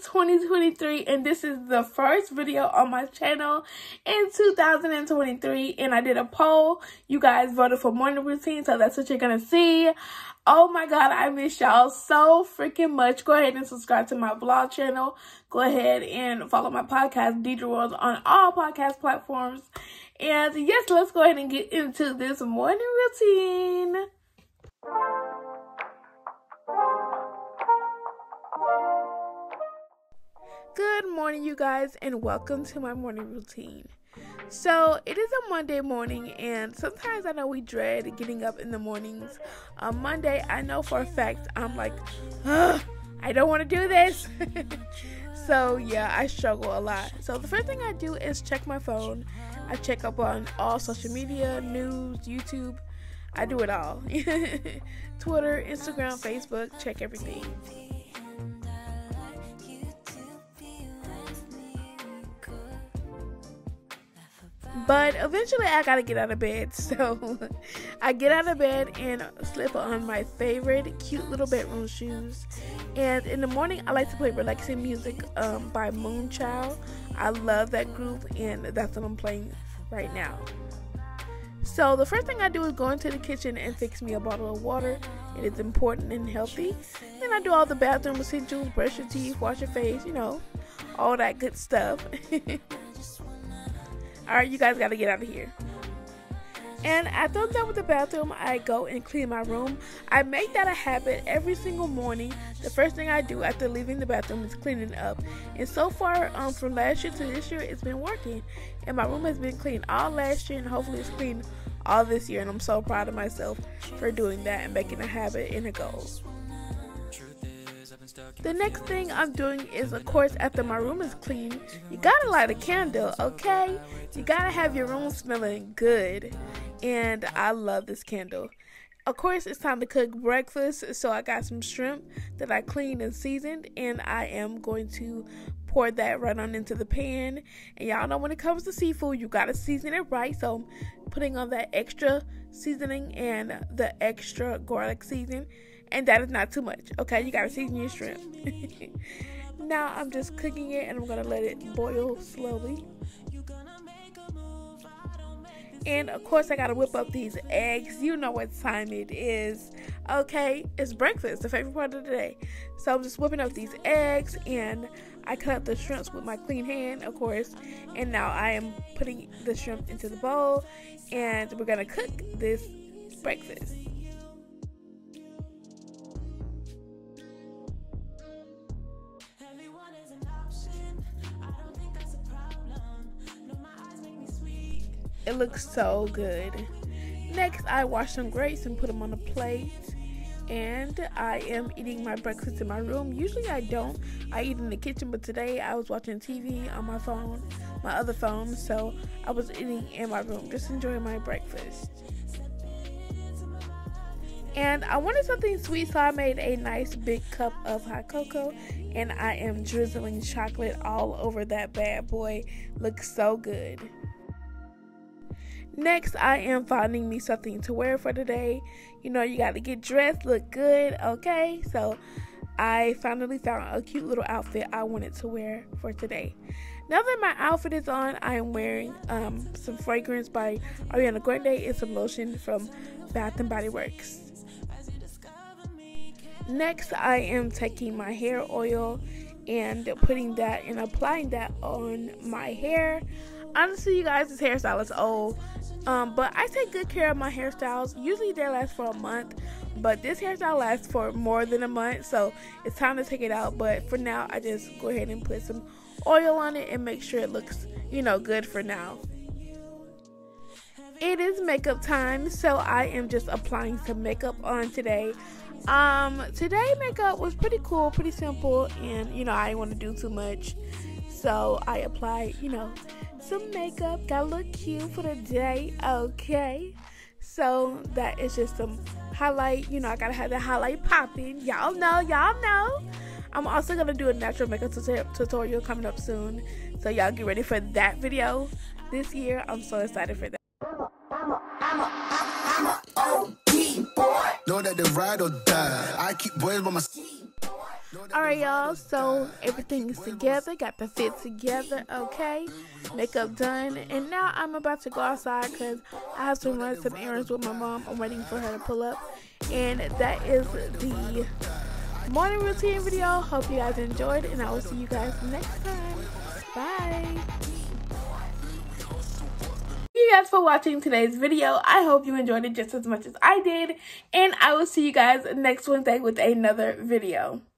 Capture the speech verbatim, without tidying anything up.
twenty twenty-three, and this is the first video on my channel in two thousand twenty-three, and I did a poll. You guys voted for morning routine, so that's what you're gonna see. Oh my god, I miss y'all so freaking much. Go ahead and subscribe to my vlog channel. Go ahead and follow my podcast, Deidre World, on all podcast platforms. And yes, let's go ahead and get into this morning routine. Good morning, you guys, and welcome to my morning routine. So it is a Monday morning, and sometimes I know we dread getting up in the mornings. On Monday, I know for a fact I'm like, ugh, I don't want to do this. So yeah, I struggle a lot. So the first thing I do is check my phone. I check up on all social media, news, YouTube. I do it all. Twitter, Instagram, Facebook, check everything. But eventually I gotta get out of bed, so I get out of bed and slip on my favorite cute little bedroom shoes. And in the morning I like to play relaxing music um, by Moonchild. I love that group, and that's what I'm playing right now. So the first thing I do is go into the kitchen and fix me a bottle of water. It is important and healthy. Then I do all the bathroom essentials, brush your teeth, wash your face, you know, all that good stuff. Alright, you guys gotta get out of here. And after I'm done with the bathroom, I go and clean my room. I make that a habit every single morning. The first thing I do after leaving the bathroom is cleaning up. And so far, um, from last year to this year, it's been working. And my room has been clean all last year, and hopefully it's clean all this year. And I'm so proud of myself for doing that and making a habit and a goal. The next thing I'm doing is, of course, after my room is clean, you gotta light a candle, okay? You gotta have your room smelling good. And I love this candle. Of course, it's time to cook breakfast, so I got some shrimp that I cleaned and seasoned, and I am going to pour that right on into the pan. And y'all know when it comes to seafood, you gotta season it right, so I'm putting on that extra seasoning and the extra garlic season. And that is not too much, okay? You gotta season your shrimp. Now I'm just cooking it, and I'm gonna let it boil slowly. And of course, I gotta whip up these eggs. You know what time it is, okay? It's breakfast, the favorite part of the day. So I'm just whipping up these eggs, and I cut up the shrimps with my clean hand, of course. And now I am putting the shrimp into the bowl, and we're gonna cook this breakfast. It looks so good. Next, I wash some grapes and put them on a plate. And I am eating my breakfast in my room. Usually I don't. I eat in the kitchen, but today I was watching T V on my phone, my other phone. So I was eating in my room, just enjoying my breakfast. And I wanted something sweet, so I made a nice big cup of hot cocoa. And I am drizzling chocolate all over that bad boy. Looks so good. Next, I am finding me something to wear for today. You know, you got to get dressed, look good, okay? So, I finally found a cute little outfit I wanted to wear for today. Now that my outfit is on, I am wearing um, some fragrance by Ariana Grande and some lotion from Bath and Body Works. Next, I am taking my hair oil and putting that and applying that on my hair. Honestly, you guys, this hairstyle is old, um, but I take good care of my hairstyles. Usually they last for a month, but this hairstyle lasts for more than a month, so it's time to take it out. But for now, I just go ahead and put some oil on it and make sure it looks, you know, good for now. It is makeup time, so I am just applying some makeup on today. Um, today makeup was pretty cool, pretty simple, and, you know, I didn't want to do too much. So I applied, you know, some makeup, got a look cute for the day, okay? So that is just some highlight, you know, I gotta have the highlight popping. Y'all know, y'all know. I'm also gonna do a natural makeup tutorial coming up soon. So y'all get ready for that video this year. I'm so excited for that. I'm a, I'm a, I'm a O G boy. Know that they ride or die. I keep boys by my side. Alright, y'all, so everything is together, got the fit together, okay, makeup done, and now I'm about to go outside because I have to run some errands with my mom. I'm waiting for her to pull up, and that is the morning routine video. Hope you guys enjoyed, and I will see you guys next time. Bye. Thank you guys for watching today's video. I hope you enjoyed it just as much as I did, and I will see you guys next Wednesday with another video.